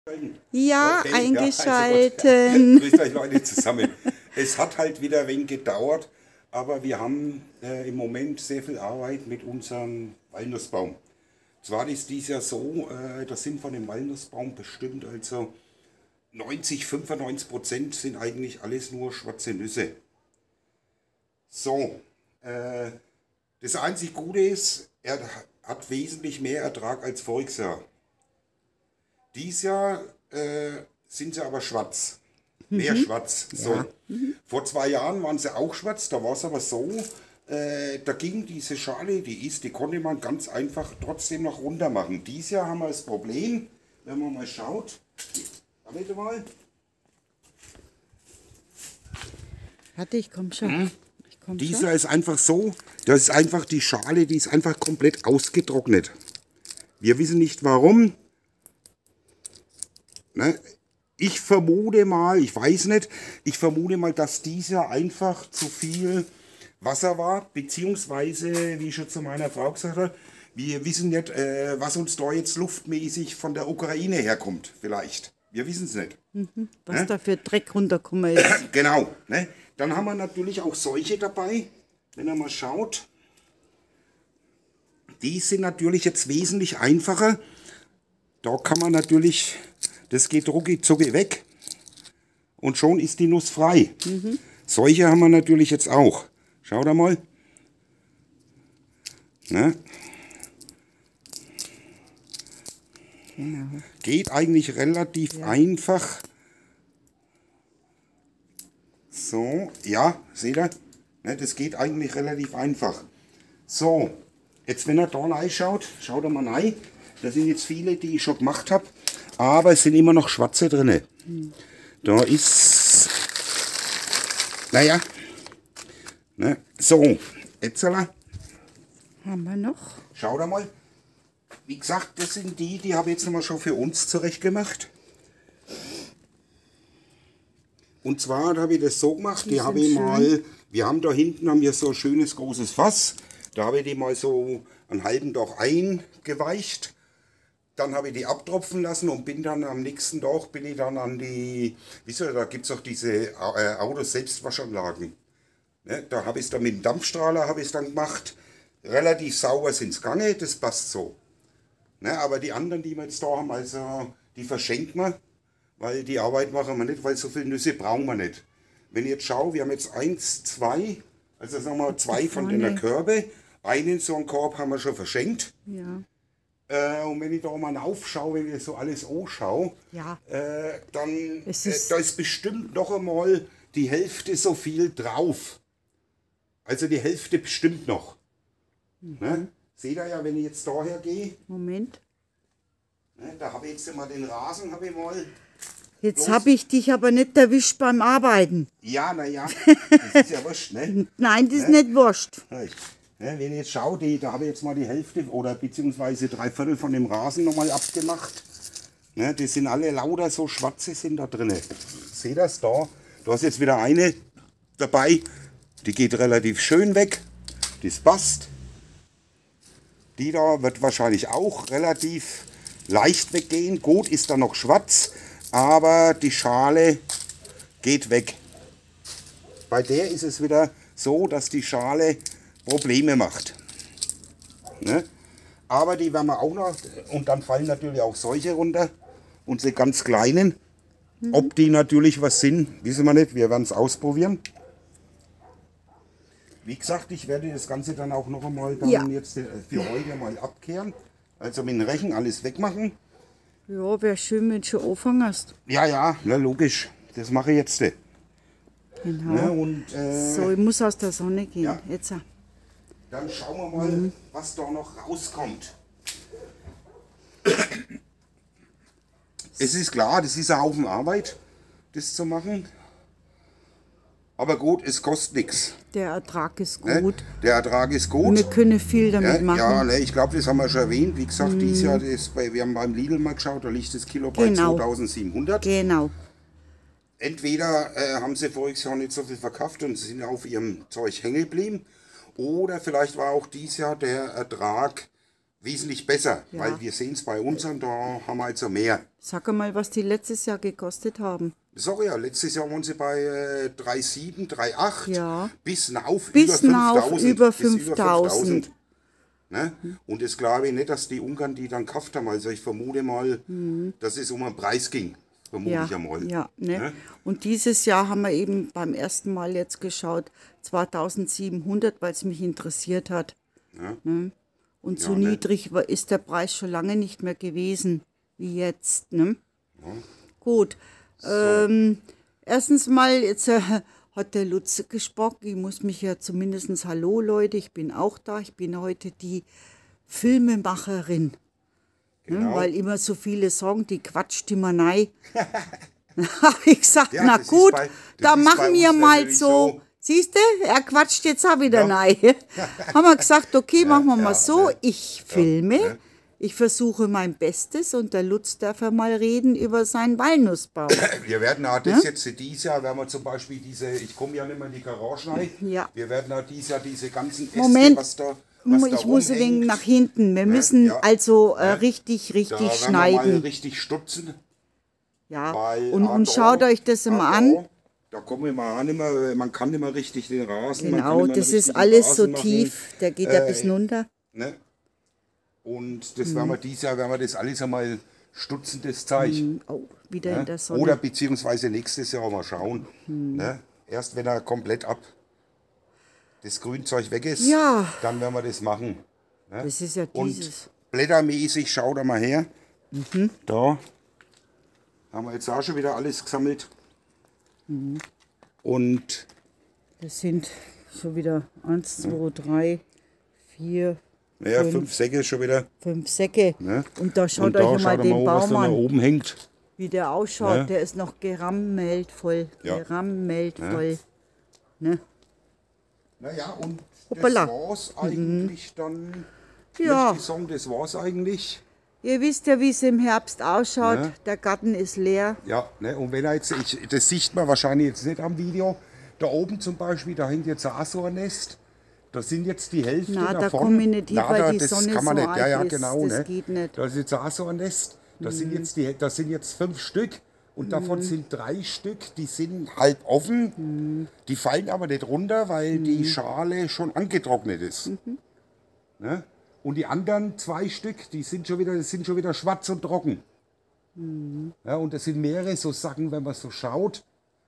Ja, Okay, eingeschalten. Grüßt euch Leute zusammen. Es hat halt wieder ein wenig gedauert, aber wir haben im Moment sehr viel Arbeit mit unserem Walnussbaum. Zwar ist dies ja so, das sind von dem Walnussbaum bestimmt, also 95% sind eigentlich alles nur schwarze Nüsse. So, das einzig Gute ist, er hat wesentlich mehr Ertrag als voriges Jahr. Dies Jahr sind sie aber schwarz. Mehr schwarz. So. Ja. Vor 2 Jahren waren sie auch schwarz, da war es aber so, da ging diese Schale, die konnte man ganz einfach trotzdem noch runter machen. Dies Jahr haben wir das Problem, wenn man mal schaut, warte mal. Warte, ich komm schon. Ich komm schon. Dieser ist einfach so, das ist einfach die Schale, die ist einfach komplett ausgetrocknet. Wir wissen nicht warum. Ne? Ich vermute mal, ich weiß nicht, ich vermute mal, dass dieser einfach zu viel Wasser war, beziehungsweise, wie ich schon zu meiner Frau gesagt habe, wir wissen nicht, was uns da jetzt luftmäßig von der Ukraine herkommt, vielleicht. Wir wissen es nicht. Was da für Dreck runtergekommen ist. Genau. Ne? Dann haben wir natürlich auch solche dabei, wenn ihr mal schaut. Die sind natürlich jetzt wesentlich einfacher. Da kann man natürlich, das geht rucki zucki weg und schon ist die Nuss frei. Solche haben wir natürlich jetzt auch. Schaut mal. Ne? Genau. Geht eigentlich relativ einfach. So, ja, seht ihr? Ne, das geht eigentlich relativ einfach. So, jetzt wenn ihr da reinschaut, schaut ihr mal rein. Da sind jetzt viele, die ich schon gemacht habe, aber es sind immer noch schwarze drin. Da ist, naja, ne, so, jetzt Haben wir noch? schaut mal. Wie gesagt, das sind die habe ich jetzt nochmal schon für uns zurecht gemacht. Und zwar habe ich das so gemacht, die habe ich mal, wir haben da hinten haben wir so ein schönes großes Fass, da habe ich die mal so einen halben Tag eingeweicht. Dann habe ich die abtropfen lassen und bin dann am nächsten Tag bin ich dann an die, wisst ihr, da gibt es auch diese Autos-Selbstwaschanlagen. Ne, da habe ich es dann mit dem Dampfstrahler habe ich es dann gemacht. Relativ sauber sind es gegangen, das passt so. Ne, aber die anderen, die wir jetzt da haben, also die verschenken wir, weil die Arbeit machen wir nicht, weil so viele Nüsse brauchen wir nicht. Wenn ich jetzt schaue, wir haben jetzt 1, 2, also sagen wir 2 von den Körbe, einen so einen Korb haben wir schon verschenkt. Ja. Und wenn ich da mal aufschaue, wenn ich so alles anschaue, Ja. dann Es ist- da ist bestimmt noch einmal die Hälfte so viel drauf. Also die Hälfte bestimmt noch. Ne? Seht ihr ja, wenn ich jetzt daher gehe, Moment. ne, da habe ich jetzt mal den Rasen, habe ich mal. Jetzt Los. habe ich dich aber nicht erwischt beim Arbeiten. Ja, naja, das ist ja wurscht, ne? Nein, das ist nicht wurscht. Ne, wenn ich jetzt schaue, da habe ich jetzt mal die Hälfte oder beziehungsweise 3/4 von dem Rasen nochmal abgemacht. Ne, die sind alle lauter so schwarze sind da drin. Seht ihr das da? Du hast jetzt wieder eine dabei, die geht relativ schön weg. Das passt. Die da wird wahrscheinlich auch relativ leicht weggehen. Gut, ist da noch schwarz, aber die Schale geht weg. Bei der ist es wieder so, dass die Schale Probleme macht. Ne? Aber die werden wir auch noch, und dann fallen natürlich auch solche runter, unsere ganz kleinen. Ob die natürlich was sind, wissen wir nicht, wir werden es ausprobieren. Wie gesagt, ich werde das Ganze dann auch noch einmal dann Ja. jetzt für heute mal abkehren. Also mit dem Rechen alles wegmachen. Ja, wäre schön, wenn du schon angefangen hast. Ja, ja, na, logisch. Das mache ich jetzt. Genau. Ne? Und So, ich muss aus der Sonne gehen. ja. Jetzt. dann schauen wir mal, was da noch rauskommt. Es ist klar, das ist ein Haufen Arbeit, das zu machen. Aber gut, es kostet nichts. Der Ertrag ist Ne? gut. Der Ertrag ist Wir gut. können viel damit Ja, machen. ja, ne, ich glaube, das haben wir schon erwähnt. Wie gesagt, dieses Jahr, wir haben beim Lidl mal geschaut, da liegt das Kilo bei Genau. 2700. Genau. Entweder haben sie voriges Jahr nicht so viel verkauft und sind auf ihrem Zeug hängen geblieben. Oder vielleicht war auch dieses Jahr der Ertrag wesentlich besser, Ja. weil wir sehen es bei uns und da haben wir also mehr. Sag mal, was die letztes Jahr gekostet haben. Sorry, ja, letztes Jahr waren sie bei 3,7, 3,8 Ja. bis auf Bis über auf 5.000. über Bis über 5.000. Ne? Und das glaube ich nicht, dass die Ungarn die dann gekauft haben. Also ich vermute mal, dass es um einen Preis ging. Vermute Ja, ich einmal. ja, ne? Ne? Und dieses Jahr haben wir eben beim ersten Mal jetzt geschaut, 2.700, weil es mich interessiert hat. Ja. Ne? Und so Ja, ne? niedrig ist der Preis schon lange nicht mehr gewesen wie jetzt. Ne? Gut. Erstens mal, jetzt hat der Lutz gesprochen, ich muss mich ja zumindest, hallo Leute, ich bin auch da, ich bin heute die Filmemacherin. Genau. Ne? Weil immer so viele sagen, die quatscht immer rein. Habe ich gesagt, Ja, na das ist gut, bei- das da ist bei machen wir uns mal natürlich so. so. Siehst du, er quatscht jetzt auch wieder Ja. rein. Haben wir gesagt, okay, machen wir mal ja, so, ne. ich filme, ne. ich versuche mein Bestes und der Lutz darf ja mal reden über seinen Walnussbaum. Wir werden auch das jetzt dieses Jahr, werden wir zum Beispiel diese, ich komme ja nicht mehr in die Garage rein, Ja. wir werden auch dieses Jahr diese ganzen Äste, Moment, was da ich muss ein wenig rumhängt, nach hinten. Wir müssen ja, also richtig da werden wir mal schneiden. richtig stutzen. Ja. Weil Und da- schaut euch das mal an. Da kommen wir mal an, immer, man kann nicht mehr richtig den Rasen. man kann Genau, nicht mehr das richtig ist alles so Rasen machen, tief, der geht ja bis runter. Ne? Und das werden wir dieses Jahr, werden wir das alles einmal stutzen, das Zeug. Oh, wieder in Ne? der Sonne. Oder beziehungsweise nächstes Jahr mal schauen. Ne? Erst wenn er komplett das Grünzeug weg ist, Ja. dann werden wir das machen. Ne? Das ist ja Und dieses. blättermäßig, schau da mal her. Da haben wir jetzt auch schon wieder alles gesammelt. Und Das sind schon wieder 1, 2, 3, 4, ja, 5 Säcke schon wieder. 5 Säcke. Ne? Und da schaut Und euch da mal schaut den mal, was Baum da an, nach oben hängt. wie der ausschaut. Ne? Der ist noch gerammelt voll. Ja. Gerammelt voll. Ne? Naja, und Hoppala. das war's eigentlich dann. Ja. Möchte ich sagen, das war's eigentlich. Ihr wisst ja, wie es im Herbst ausschaut. Ne? Der Garten ist leer. Ja, ne, und wenn er jetzt, das sieht man wahrscheinlich jetzt nicht am Video, da oben zum Beispiel, da hängt jetzt auch so ein Nest. Da sind jetzt die Hälfte Na, da davon. komm ich nicht hin, weil die das Sonne kann man so nicht. Ja, ja, arg ist. genau. Das Ne? geht nicht. Da ist jetzt auch so ein Nest. Da sind jetzt 5 Stück. Und davon sind 3 Stück, die sind halb offen. Die fallen aber nicht runter, weil die Schale schon angetrocknet ist. Ne? Und die anderen 2 Stück, das sind schon wieder schwarz und trocken. Ja, und das sind mehrere so Sachen, wenn man so schaut.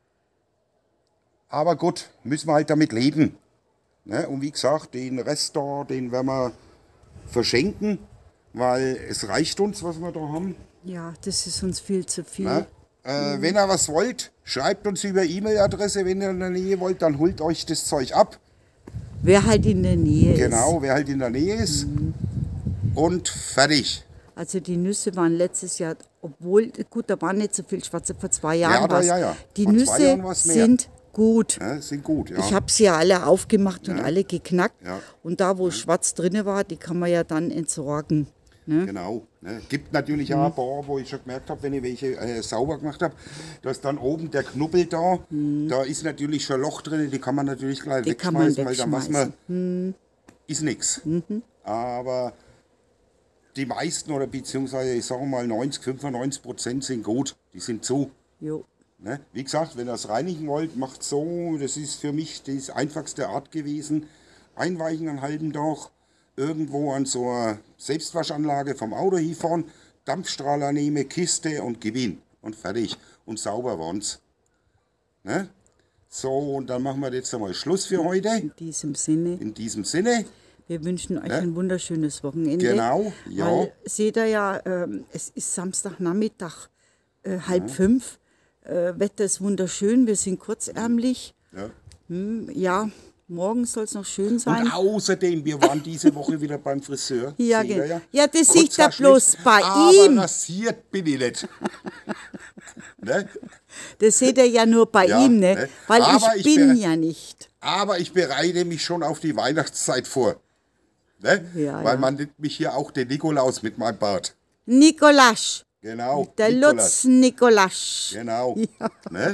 Aber gut, müssen wir halt damit leben. Ne? Und wie gesagt, den Rest da, den werden wir verschenken, weil es reicht uns, was wir da haben. Ja, das ist uns viel zu viel. Ne? Wenn ihr was wollt, schreibt uns über E-Mail-Adresse. Wenn ihr in der Nähe wollt, dann holt euch das Zeug ab. Wer halt in der Nähe ist. Genau, wer halt in der Nähe ist. Und fertig. Also die Nüsse waren letztes Jahr, obwohl, gut, da waren nicht so viel Schwarze, vor 2 Jahren da- war's. ja. Die Vor 2 Nüsse Jahren war's mehr. sind gut. Ja, sind gut, ja. Ich habe sie ja alle aufgemacht und alle geknackt. Ja. Und da, wo schwarz drin war, die kann man ja dann entsorgen. Ne? Genau. Ne? Gibt natürlich auch ein paar, wo ich schon gemerkt habe, wenn ich welche sauber gemacht habe, dass dann oben der Knubbel da ist natürlich schon ein Loch drin, die kann man natürlich gleich Die kann man wegschmeißen, weil dann weiß man, ist nichts. Mhm. Aber die meisten oder beziehungsweise ich sage mal 90-95% sind gut, die sind zu. Jo. Ne? Wie gesagt, wenn ihr es reinigen wollt, macht so, das ist für mich die einfachste Art gewesen. Einweichen einen halben Tag, irgendwo an so einer Selbstwaschanlage vom Auto hinfahren, Dampfstrahler nehmen, Kiste und Gewinn und fertig. Und sauber waren's. Ne? So, und dann machen wir jetzt einmal Schluss für heute. In diesem Sinne, In diesem Sinne, wir wünschen euch ein wunderschönes Wochenende. genau, ja. Weil, seht ihr ja, es ist Samstagnachmittag, 4:30. Wetter ist wunderschön, wir sind kurzärmlich. Ja. Ja, morgen soll es noch schön sein. Und außerdem, wir waren diese Woche wieder beim Friseur. Ja, Seht ihr genau. Ja, das sieht Kurzer er bloß Schnitt, bei aber ihm. rasiert bin ich nicht. Ne? Das seht ihr ja nur bei Ja, ihm, ne? ne? Weil Aber ich ich bin bin- ja nicht. Aber ich bereite mich schon auf die Weihnachtszeit vor. Ne? Ja, Weil ja. man nennt mich hier auch den Nikolaus mit meinem Bart. Nikolasch, Genau. der Nikolaus. Lutz Nikolasch. Genau. Ne?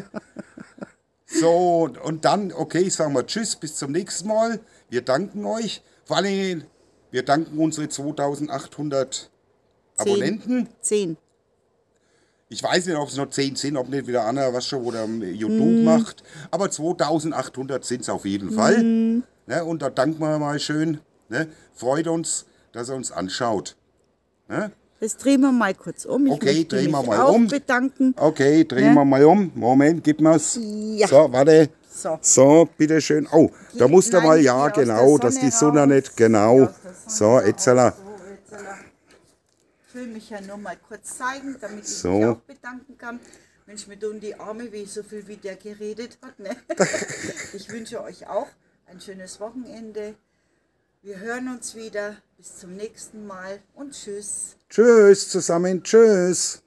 So, und dann, okay, sagen wir Tschüss, bis zum nächsten Mal. Wir danken euch. Vor allem, wir Wir danken unsere 2800 Abonnenten. 10. Ich weiß nicht, ob es noch 10 sind, ob nicht wieder einer was schon oder YouTube macht. Aber 2800 sind es auf jeden Fall. Ne, und da danken wir mal schön. Ne, freut uns, dass er uns anschaut. Ne? Das drehen wir mal kurz um. Okay, drehen wir mal auch um. bedanken. Okay, drehen wir mal um. Moment, gib mir's. Ja. So, warte. So. So, bitteschön. Oh, da musst du Nein, mal, hier ja, aus der genau, dass die Sonne raus. nicht, genau. Hier aus der Sonne So, raus. jetzt. So, jetzt. Ich will mich ja nur mal kurz zeigen, damit ich So. mich auch bedanken kann. Mensch, mir tun die Arme weh, so viel wie der geredet hat. Ne? Ich wünsche euch auch ein schönes Wochenende. Wir hören uns wieder. Bis zum nächsten Mal und tschüss. Tschüss zusammen, tschüss.